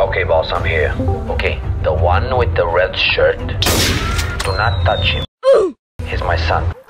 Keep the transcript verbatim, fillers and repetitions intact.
Okay, boss, I'm here. Okay, the one with the red shirt. Do not touch him. He's my son.